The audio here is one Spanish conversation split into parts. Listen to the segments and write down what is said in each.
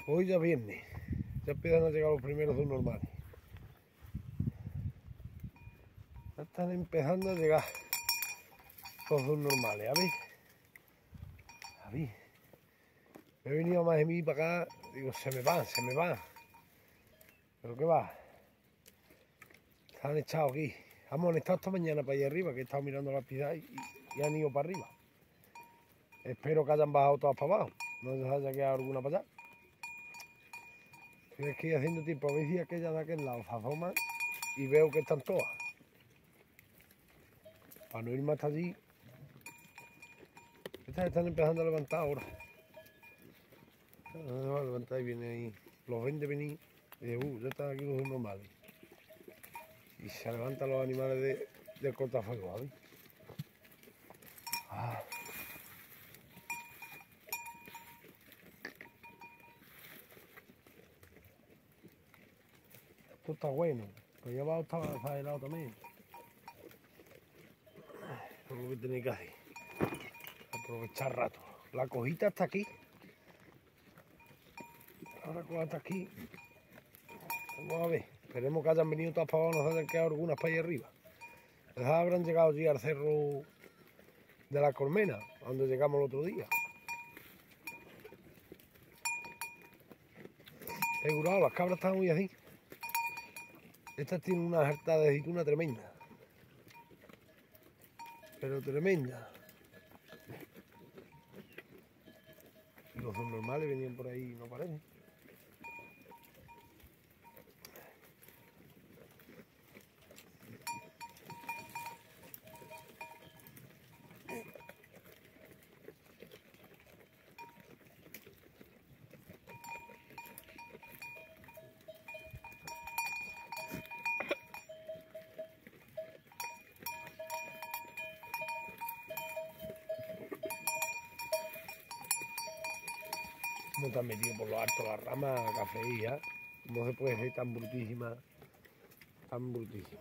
Hoy ya viernes, ya empiezan a llegar los primeros subnormales. Ya están empezando a llegar los subnormales, a ver. He venido más de mí para acá, digo, se me van. ¿Pero qué va? Se han echado aquí. Han estado esta mañana para allá arriba, que he estado mirando la piedad y han ido para arriba. Espero que hayan bajado todas para abajo, no les haya quedado alguna para allá. Es que haciendo tiempo, a ver si aquella de aquel lado se asoman y veo que están todas. Para no irme hasta allí. Estas están empezando a levantar ahora. Se va a levantar y viene ahí. Los ven de venir y dice, ya están aquí los normales. Y se levantan los animales del cortafuego, ¿sabes? Esto está bueno. Pues ya abajo está helado también. Eso es lo que tenéis que hacer. Aprovechar rato. La cojita está aquí. Ahora coja está aquí. Vamos a ver. Esperemos que hayan venido todas para abajo, nos hayan quedado algunas para allá arriba. Les habrán llegado allí al cerro de la Colmena, donde llegamos el otro día. He curado, las cabras están muy así. Estas tienen una jarta de aceituna tremenda. Pero tremenda. Los normales venían por ahí, no parecen. No están metidos por lo alto las ramas cafeínas. No se puede ser tan brutísima. Tan brutísima.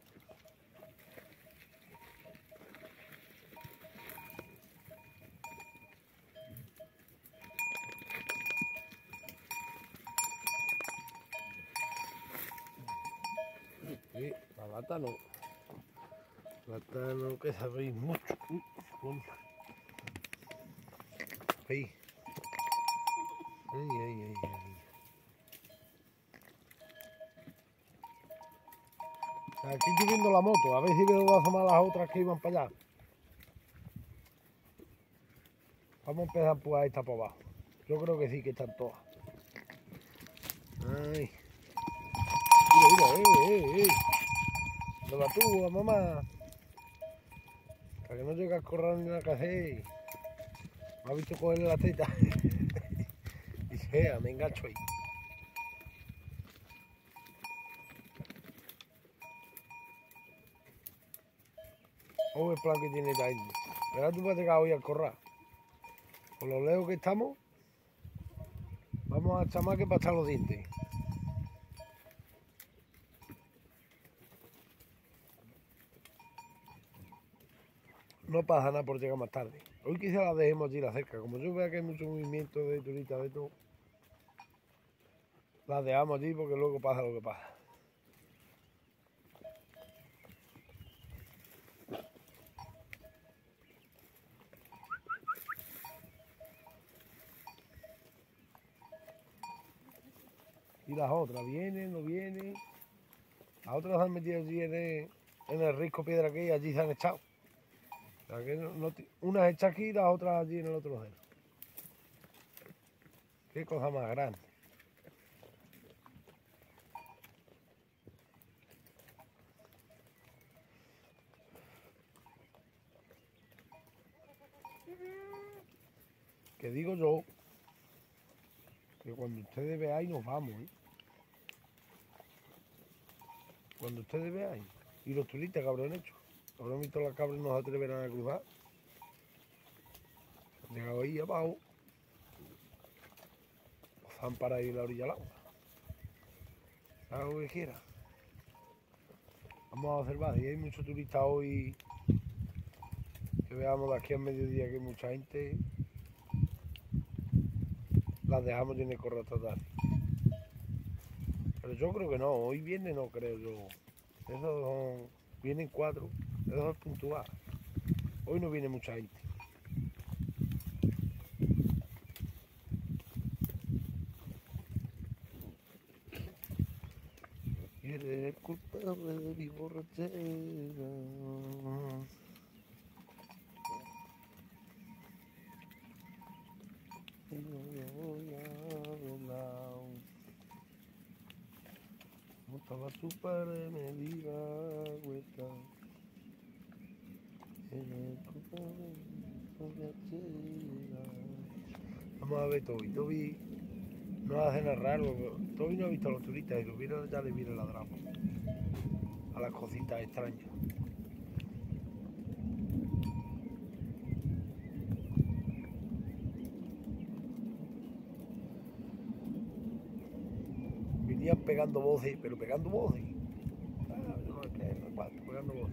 Sí, la lata no. Lata no, que sabéis mucho. Ahí. Ay. Aquí estoy viendo la moto, a ver si veo asomar las otras que iban para allá. Vamos a empezar pues a esta por abajo. Yo creo que sí, que están todas. Ay. Mira. No la tuya, mamá. Para que no llegue a correr ni a cajer. Me ha visto cogerle la teta. Y sea, me engancho ahí. Oh, el plan que tiene esta gente. Verás tú para llegar hoy al corral. Por lo lejos que estamos, vamos a chamaque para echar los dientes. No pasa nada por llegar más tarde. Hoy quizá la dejemos allí cerca. Como yo vea que hay mucho movimiento de turistas de todo, la dejamos allí porque luego pasa lo que pasa. Y las otras, vienen, no vienen. Las otras se han metido allí en el risco piedra que hay, allí se han echado. O sea que unas hechas aquí y las otras allí en el otro lado. Qué cosa más grande. Que digo yo que cuando ustedes veáis nos vamos, ¿eh? Cuando ustedes veáis. Y los turistas que habrán hecho. Habrán visto las cabras y no se atreverán a cruzar. Han llegado ahí abajo. O han parado ahí en la orilla del agua. Haga lo que quiera. Vamos a observar. Y hay muchos turistas hoy. Que veamos de aquí al mediodía que hay mucha gente. las dejamos en el corral esta tarde. Pero yo creo que no, hoy viene no creo yo. Esos son, vienen 4, esos es puntual. Hoy no viene mucha gente. Y eres culpable de mi borrachera. Y no voy a volar. Como estaba tu padre me diga vuelta. Eres culpable de mi borrachera. Vamos a ver Toby no hace nada raro. Toby no ha visto a los turistas y lo viera ya le viene ladrado a las cositas extrañas. Venían pegando voces, pero pegando voces. Yo no sé qué, no cuánto, pegando voces.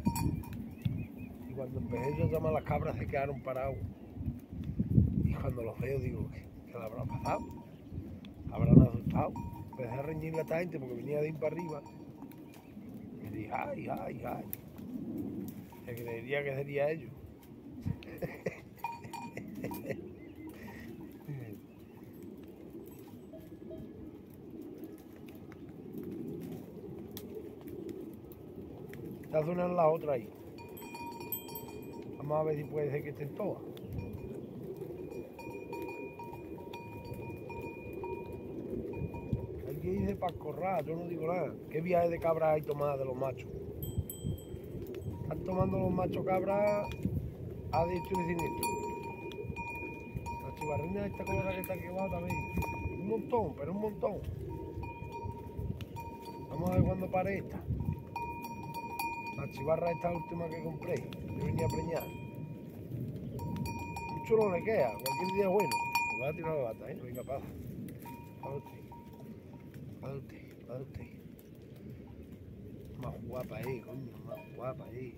Y cuando empecé yo a llamar a las cabras se quedaron parados. Y cuando los veo digo, ¿qué le habrá pasado? Habrán asustado. Empecé a reñirle a esta gente porque venía de ir para arriba. Y dije, ay. Se creería que sería ellos. Esta zona es la otra ahí. Vamos a ver si puede ser que estén todas. Hay que irse para el corral, yo no digo nada. ¿Qué viaje de cabras hay tomadas de los machos? Están tomando los machos cabras a diestro y siniestro. La chivarrina esta colorada que está aquí abajo también. Un montón, pero un montón. Vamos a ver cuándo pare esta. La chivarra esta última que compré, que venía a preñar. Mucho no le queda, cualquier día es bueno. Me va a tirar la bata, venga, pasa. Para usted. Más guapa coño, más guapa Ese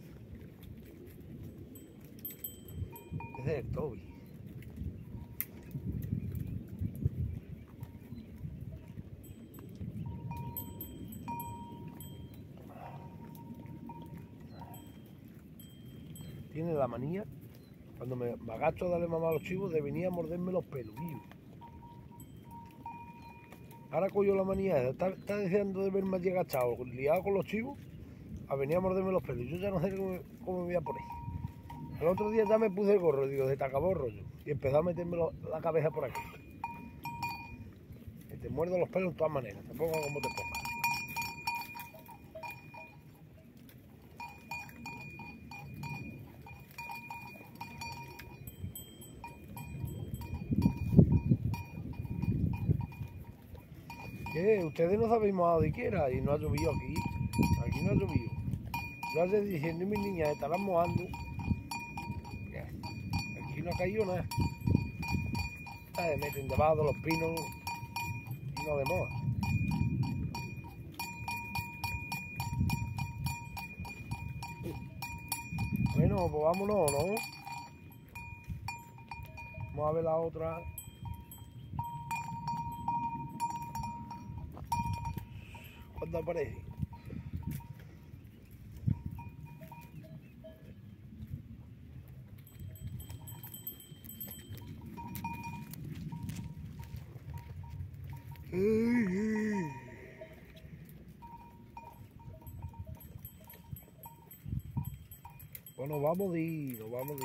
es el Toby. Tiene la manía, cuando me agacho a darle mamá a los chivos, de venir a morderme los pelos, tío. Ahora cojo la manía, está deseando de verme allí agachado, liado con los chivos, a venir a morderme los pelos. Yo ya no sé cómo me voy a poner. El otro día ya me puse el gorro, digo, se te acabó el rollo. Y empezó a meterme la cabeza por aquí. Y te muerdo los pelos de todas maneras, te ponga como te ponga. ¿Qué? Ustedes no sabéis mojado de quiera y no ha llovido aquí. Aquí no ha llovido. Yo hace diciendo y mis niñas estarán mojando. Aquí no ha caído nada. Se meten debajo de los pinos y no de moja. Bueno, pues vámonos, ¿no? Vamos a ver la otra. ¿Cuándo aparece? Bueno, vamos de ir.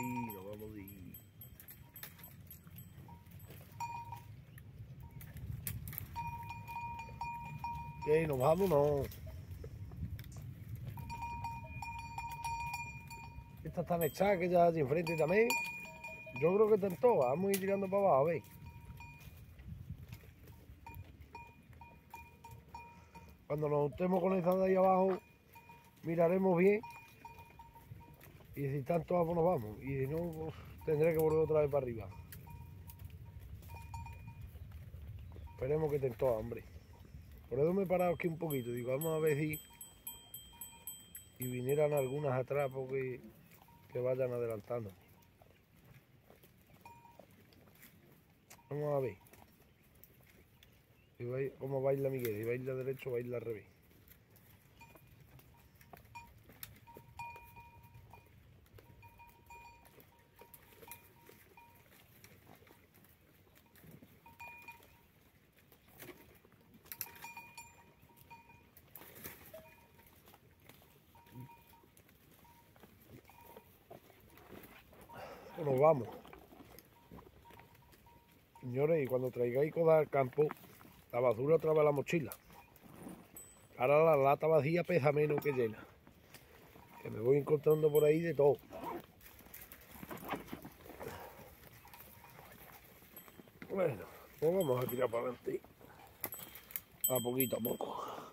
¿Qué? Nos vamos, no. Estas están echadas, que ya de enfrente también. Yo creo que están todas. Vamos a ir tirando para abajo, a ver. Cuando nos estemos con esa de ahí abajo, miraremos bien. Y si están todas, pues nos vamos. Y si no, pues tendré que volver otra vez para arriba. Esperemos que estén todas, hombre. Por eso me he parado aquí un poquito. Digo, vamos a ver si vinieran algunas atrás porque que vayan adelantando. Vamos a ver. ¿Cómo baila Miguel? Si baila derecho o baila al revés. Nos vamos. Señores, y cuando traigáis cosas al campo, la basura otra vez a la mochila. Ahora la lata vacía pesa menos que llena. Que me voy encontrando por ahí de todo. Bueno, pues vamos a tirar para adelante. A poquito a poco.